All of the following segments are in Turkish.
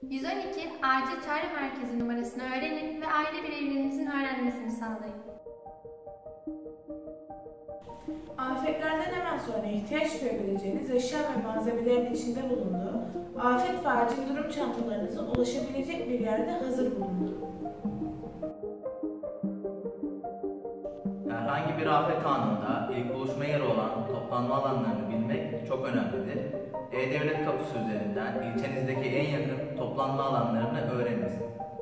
112 Acil Çağrı Merkezi numarasını öğrenin ve aile bireylerinizin öğrenmesini sağlayın. Afetlerden hemen sonra ihtiyaç duyabileceğiniz eşya ve malzemelerin içinde bulunduğu afet ve acil durum çantalarınızın ulaşabilecek bir yerde hazır bulundu. Herhangi bir afet anında ilk buluşma yeri olan toplanma alanlarını bilmek çok önemlidir. E-Devlet kapısı üzerinden ilçenizdeki en yakın toplanma alanlarını öğreniniz.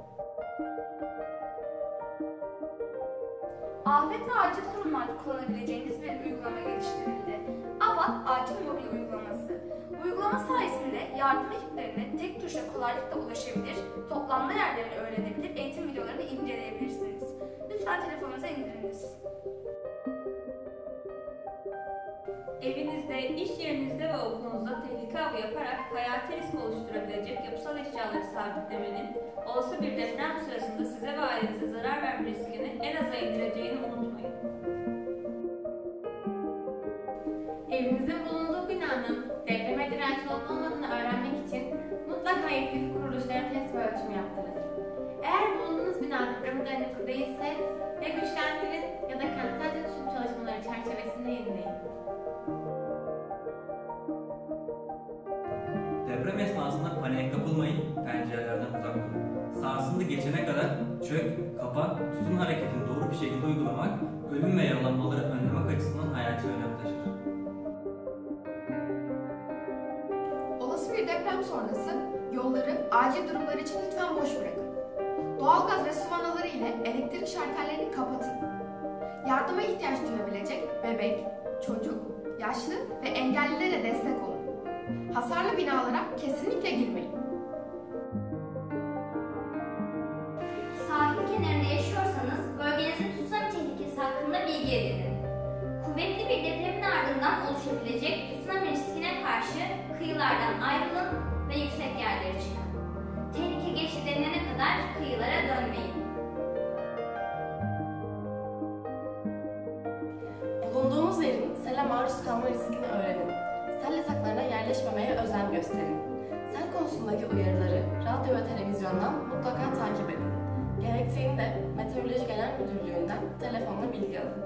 Afet ve acil durumlarda kullanabileceğiniz bir uygulama geliştirildi. AFAD Acil Mobil Uygulaması. Bu uygulama sayesinde yardım ekiplerine tek tuşla kolaylıkla ulaşabilir, toplanma yerlerini öğrenebilir, eğitim videolarını inceleyebilirsiniz. Lütfen telefonunuza indiriniz. Evinizde, iş yerinizde ve okulunuzda tehlike avı yaparak hayati risk oluşturabilecek yapısal eşyaları sabitlemenin, olası bir deprem sırasında size ve ailenize zarar verme riskini en aza indireceğini unutmayın. Evinizin bulunduğu binanın depreme dirençli olup olmadığını öğrenmek için mutlaka yetkili kuruluşlara test ve ölçüm yaptırın. Eğer bulunduğunuz bina depreme dayanıklı değilse ya güçlendirin ya da kentsel dönüşüm çalışmaları çerçevesinde yenileyin. Deprem esnasında paniğe kapılmayın, pencerelerden uzak durun. Sarsıntı geçene kadar çök, kapan, tutun hareketini doğru bir şekilde uygulamak, ölüm ve yaralanmaları önlemek açısından hayati önem taşır. Olası bir deprem sonrası yolları acil durumlar için lütfen boş bırakın. Doğalgaz ve su vanaları ile elektrik şartellerini kapatın. Yardıma ihtiyaç duyabilecek bebek, çocuk, yaşlı ve engellilere destek olun. Hasarlı binalara kesinlikle girmeyin. Sahil kenarında yaşıyorsanız bölgenizin tsunami tehlikesi hakkında bilgi edinin. Kuvvetli bir depremin ardından oluşabilecek tsunami riskine karşı kıyılardan ayrılın ve yüksek yerlere çıkın. Tehlike geçti denilene kadar kıyılara dönmeyin. Bulunduğunuz yerin sele maruz kalma riskini öğrenin. Sel yataklarına yerleşmemeye özen gösterin. Sel konusundaki uyarıları radyo ve televizyondan mutlaka takip edin. Gerektiğinde Meteoroloji Genel Müdürlüğü'nden telefonla bilgi alın.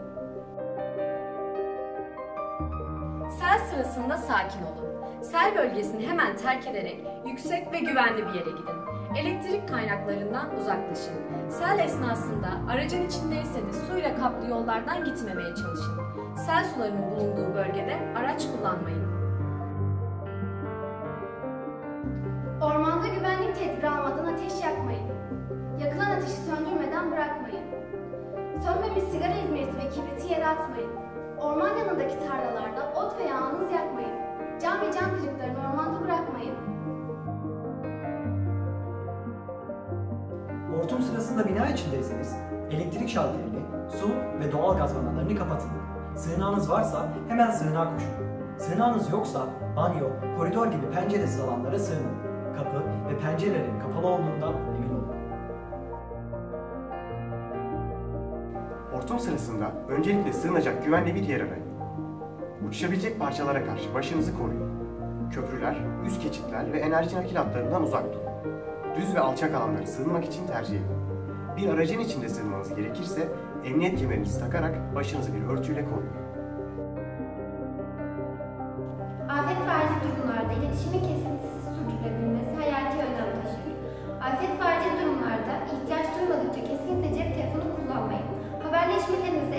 Sel sırasında sakin olun. Sel bölgesini hemen terk ederek yüksek ve güvenli bir yere gidin. Elektrik kaynaklarından uzaklaşın. Sel esnasında aracın içindeyseniz suyla kaplı yollardan gitmemeye çalışın. Sel sularının bulunduğu bölgede araç kullanmayın. Ormanda güvenlik tedbiri almadan ateş yakmayın. Yakılan ateşi söndürmeden bırakmayın. Sönmemiş sigara izmariti ve kibriti yere atmayın. Orman yanındaki tarlalarda ot veya anız yakmayın. Cam ve cam kırıklarını ormanda bırakmayın. Hortum sırasında bina içindeyseniz elektrik şalterini, su ve doğal gaz vanalarını kapatın. Sığınağınız varsa hemen sığınağa koşun. Sığınağınız yoksa banyo, koridor gibi penceresiz alanlara sığının. Kapı ve pencerelerin kapalı olduğundan emin olun. Hortum sırasında öncelikle sığınacak güvenli bir yer arayın. Uçuşabilecek parçalara karşı başınızı koruyun. Köprüler, üst geçitler ve enerji nakil hatlarından uzak durun. Düz ve alçak alanları sığınmak için tercih edin. Bir aracın içinde sığınmanız gerekirse emniyet kemerinizi takarak başınızı bir örtüyle koruyun. Afet ve acil durumlarda iletişimin kesintisiz sürdürülebilmesi hayati önem taşır. Afet ve acil durumlarda ihtiyaç duymadıkça kesinlikle cep telefonu kullanmayın. Haberleşmelerinizi